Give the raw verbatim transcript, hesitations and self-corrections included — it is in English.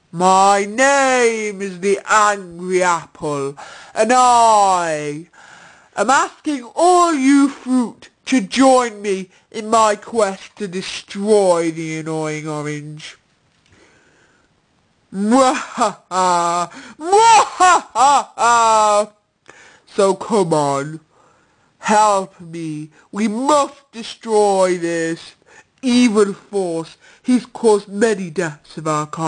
My name is the Angry Apple, and I am asking all you fruit to join me in my quest to destroy the annoying orange. Mwahaha! Mwahaha! So come on, help me. We must destroy this evil force. He's caused many deaths of our kind.